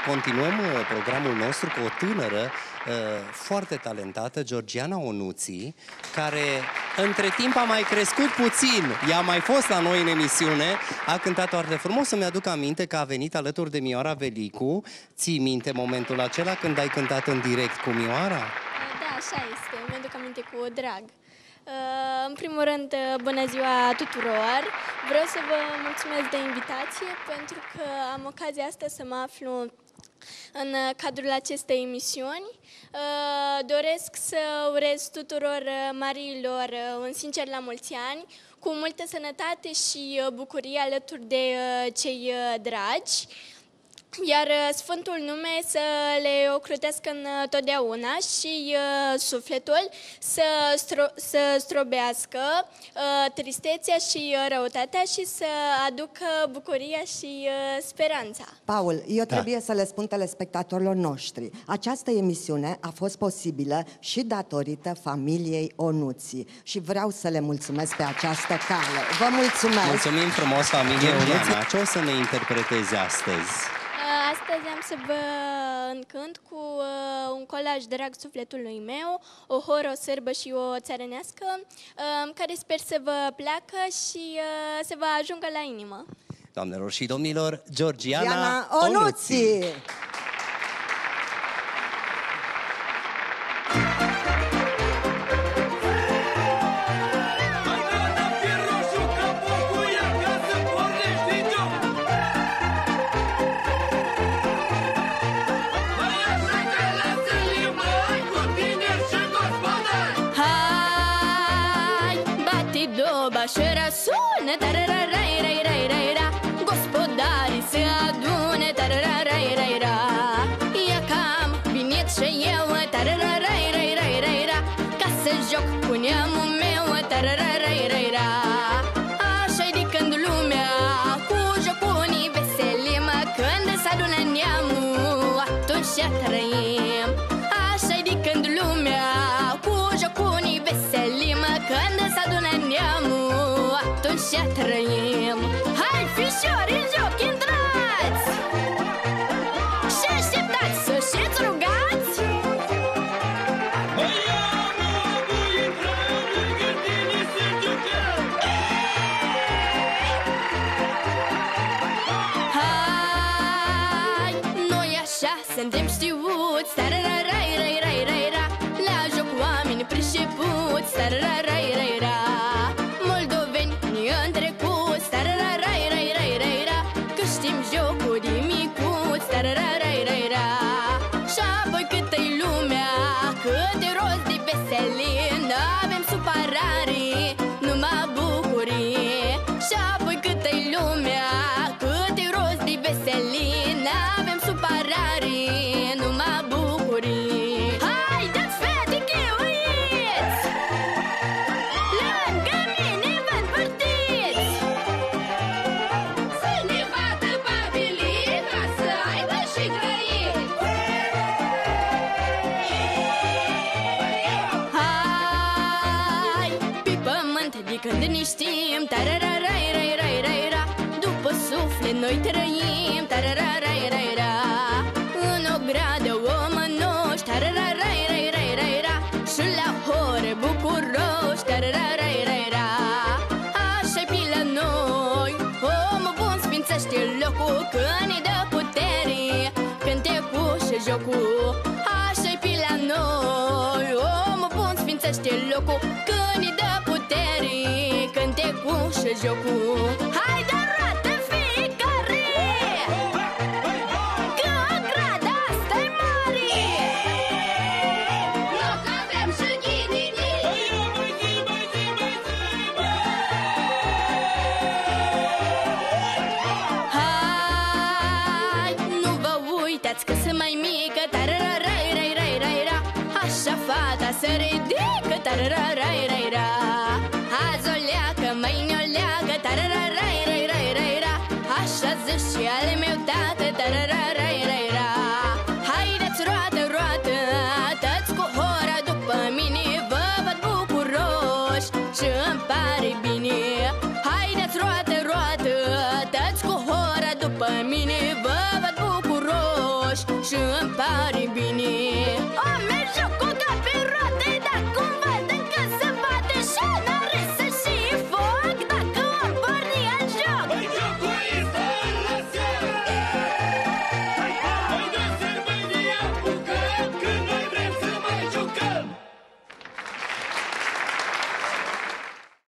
continuăm programul nostru cu o tânără foarte talentată, Georgiana Onuții, care între timp a mai crescut puțin. Ea a mai fost la noi în emisiune, a cântat foarte frumos. Să-mi aduc aminte că a venit alături de Mioara Velicu. Ții minte momentul acela când ai cântat în direct cu Mioara? Da, așa este. Mi-aduc aminte cu drag. În primul rând, bună ziua tuturor! Vreau să vă mulțumesc de invitație pentru că am ocazia asta să mă aflu în cadrul acestei emisiuni. Doresc să urez tuturor marilor un sincer la mulți ani, cu multă sănătate și bucurie alături de cei dragi. Iar Sfântul nume să le ocrotească întotdeauna și sufletul să strobească tristețea și răutatea și să aducă bucuria și speranța. Paul, eu trebuie să le spun telespectatorilor noștri. Această emisiune a fost posibilă și datorită familiei Onuții și vreau să le mulțumesc pe această cale. Vă mulțumesc! Mulțumim frumos, familie Onuții! Ce o să ne interpretezi astăzi? Astăzi am să vă încânt cu un colaj drag sufletului meu, o horă, o sârbă și o țărănească, care sper să vă placă și să vă ajungă la inimă. Doamnelor și domnilor, Georgiana Onuții! Și răsună, tarararai-rai-rai-rai-ra, gospodarii se adune, tarararai-rai-ra. E cam venit și eu, tarararai-rai-rai-rai-ra, ca să joc cu neamul meu, tarararai-rai-ra. Așa-i de când lumea cu jocunii veselim, când s-adună neamul, atunci trăim. Așa-i de când lumea cu jocunii veselim, când s-adună neamul, atunci trăim. Hai, fișori, în joc, intrați! Și așteptați să și-ți rugați! Hai, noi așa suntem știuți, tarararai-rai-rai-rai-ra, la joc oameni prișepuți, tarararai-rai-ra. Moldoveni ne-întrecuți, tarararai-rai-rai-rai-ra, că știm jocul de micuți, tarararai-rai-ra. Și apoi câtă-i lumea, câte rost de veselie, n-avem supărare, numai bucurie. Și apoi câtă-i lumea, câte rost de veselie, n-avem supărare, numai bucurie. Haideți, fete, chiuiți! Lângă mine vă împărtiți! Să ne vadă babilii, ca să aibă și grăit! Hai, pe pământ de când ne știm, tarararai-rai-rai-rai-ra, după suflet noi trăim, tarararai-rai-ra. În o gradă omănoși, tarararai-rai-rai-ra, și la hore bucuroși, tarararai-rai-ra. Așa-i pe la noi, omul bun sfințește locul, când ne dă putere, cântecul și jocul. Așa-i pe la noi, omul bun sfințește locul, când ne dă putere, cântecul și jocul. Hai, dar roată fiecare! Că grada asta-i mare! Loc avem și ghidini! Hai, nu vă uitați că sunt mai mică, tarararai-rai-rai-rai-ra, așa fata se ridică, tarararai-rai-ra. Azi o leacă, mâine o leacă, tarararai-rai-rai-rai-ra, așa zice și ale meu tată, tarararai-rai-ra. Haideți, roată, roată, tăți cu hora după mine, vă văd bucuroși și îmi pare bine. Haideți, roată, roată, tăți cu hora după mine,